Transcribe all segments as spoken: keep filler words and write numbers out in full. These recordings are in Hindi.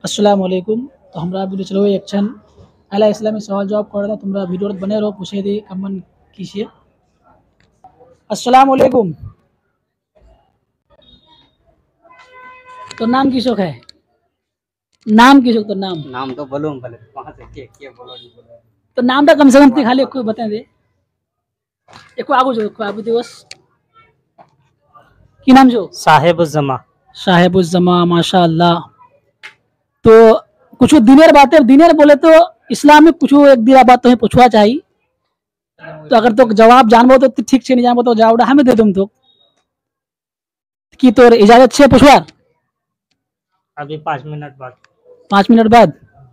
अस्सलाम वालेकुम। तो हमरा वीडियो चलो एक्शन अला इस्लामी सवाल जवाब कर तुमरा वीडियो बने रहो पूछे दे कमेंट कीजिए। अस्सलाम वालेकुम। तो नाम किसो है? नाम किसो तो नाम नाम तो बोलो पहले कहां से के के बोलो नहीं बोलो तो नाम तो कम से कम खाली कोई बता दे। एको आगो जो को आगो दिवस की नाम जो साहेबुज़्ज़मा। साहेबुज़्ज़मा माशाअल्लाह। तो कुछ दिनेर बातें दिनेर बोले तो इस्लामिक कुछ एक दिना बात तो पूछवा चाहिए। तो अगर तो जवाब जानबो तो ठीक छे, नहीं जानबो तो जवाब हमें दे दूम तो की तोर इजाजत छे पूछवार। अभी पाँच मिनट बाद पाँच मिनट बाद।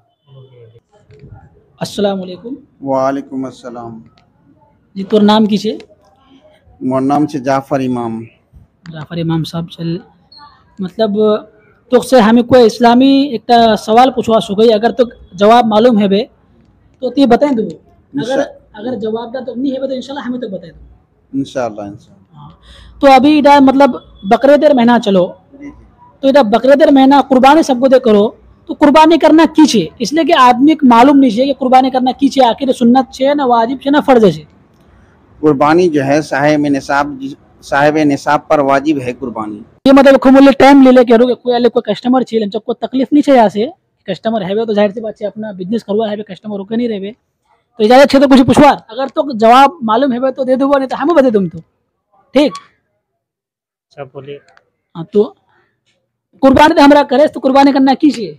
अस्सलाम वालेकुम। वालेकुम अस्सलाम। जी तोर नाम की छे? मोर नाम छे जाफर इमाम। जाफर इमाम साहब चल मतलब तो से हमें कोई इस्लामी एक सवाल पूछवा सको अगर तो जवाब मालूम है बे तो ती बताएं दो। अगर अगर जवाब तो नहीं है तो इंशाल्लाह हमें तो बताए दो इंशाल्लाह इंशाल्लाह। तो अभी इधर मतलब बकरीद महीना चलो तो इधर बकरीद महीना कुर्बानी सबको दे करो तो कुर्बानी करना की छे इसलिए कि आदमी को मालूम नहीं है कि कुर्बानी करना की छे आखिर सुन्नत छे ना वाजिब छे ना फर्ज छे। कुर्बानी जो है साहिब निसाब साहिब निसाब पर वाजिब है कुर्बानी। ये मतलब खूब मूल्य टाइम ले लेके रोके कोई अलग कोई कस्टमर छे जब कोई तकलीफ नहीं छे यहाँ से कस्टमर है तो जाहिर सी बात है अपना बिजनेस करवा है कस्टमर रोके नहीं रहे तो इजाजत छे तो कुछ पूछवा अगर तो जवाब मालूम है तो दे दो नहीं तो हमें बता दूँ तो ठीक। अच्छा बोलिए। हाँ तो कुर्बानी तो हमरा करे तो कुर्बानी करना की छे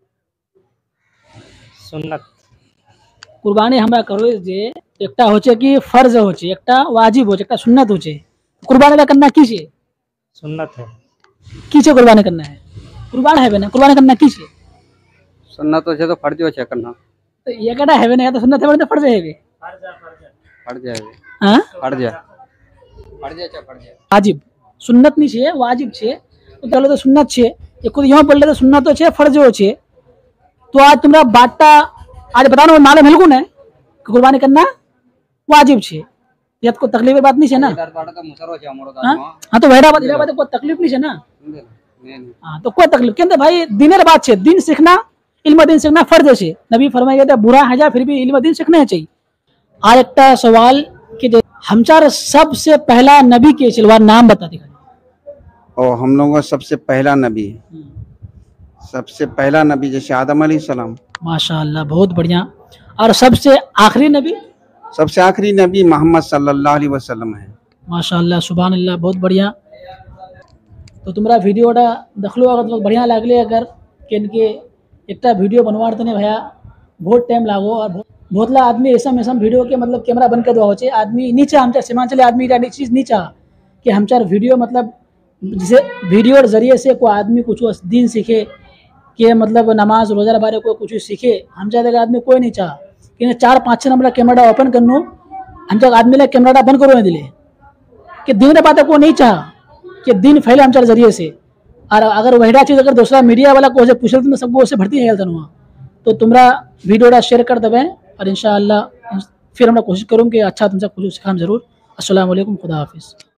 सुन्नत। कुर्बानी हमरा करो जे एकटा होचे कि फर्ज होचे एकटा वाजिब होचे एकटा सुन्नत होचे कुर्बानी का करना की छे सुन्नत है की छे कुर्बानी करना है कुर्बान है ना कुर्बानी करना की छे सुन्नत हो तो फर्ज हो छे करना तो ये कटा है ना या तो सुन्नत है तो फर्ज है बे फर्ज है हां फर्ज है फर्ज है फर्ज है वाजिब सुन्नत नहीं छे वाजिब छे तो पहले तो सुन्नत छे ये खुद यहाँ बोल तो सुन्नत तो छे फर्ज हो छे। तो आज तुम्हारा बाटा आज बताना मालूम है ना कुर्बानी करना वाजिब छे या को तकलीफ बात नहीं है ना। हाँ तो वहरा बात बात कोई तकलीफ नहीं है ना। हाँ तो कोई तकलीफ के भाई दिनेर बात छे दिन सीखना इल्म दिन सीखना फर्ज छे नबी फरमाए गए बुरा है जा फिर भी इल्म दिन सीखना चाहिए। आज एक सवाल कि हमचार सबसे पहला नबी के सिलवार नाम बता दी और हम लोगों का सबसे पहला नबी सबसे पहला नबी जैसे आदम अलैहिस्सलाम। माशाअल्लाह बहुत बढ़िया। और सबसे आखिरी नबी सबसे आखिरी नबी मोहम्मद सल्लल्लाहु अलैहि वसल्लम है। माशाअल्लाह सुभान अल्लाह बहुत बढ़िया। तो तुम्हारा वीडियो देखलो अगर तो बढ़िया लागले अगर के इनके एक वीडियो बनवार तने भैया बहुत टाइम लागो और बहुतला आदमी ऐसा ऐसा वीडियो के मतलब कैमरा बंद कर दो आदमी नीचे हम सीमांचल आदमी चीज़ नहीं चाह कि हम चार वीडियो मतलब जैसे वीडियो के जरिए से कोई आदमी कुछ दिन सीखे कि मतलब नमाज रोजा बारे कोई कुछ सीखे हम चाहते आदमी कोई नहीं चाह कि चार पाँच छः नंबर कैमरा ओपन करनो हम चाह आदमी ने कैमरा बंद करो नहीं दिले कि दिन बात को नहीं चाह कि दिन फैले हम चार जरिए से। और अगर वही चीज़ अगर दूसरा मीडिया वाला को पूछे तो सबको उससे भरती है वहाँ तो तुम्हारा वीडियो शेयर कर देवें और इंशाअल्लाह फिर हम कोशिश करूँ कि अच्छा तुमसे कुछ सिखाम जरूर। अस्सलाम वालेकुम खुदा हाफिज़।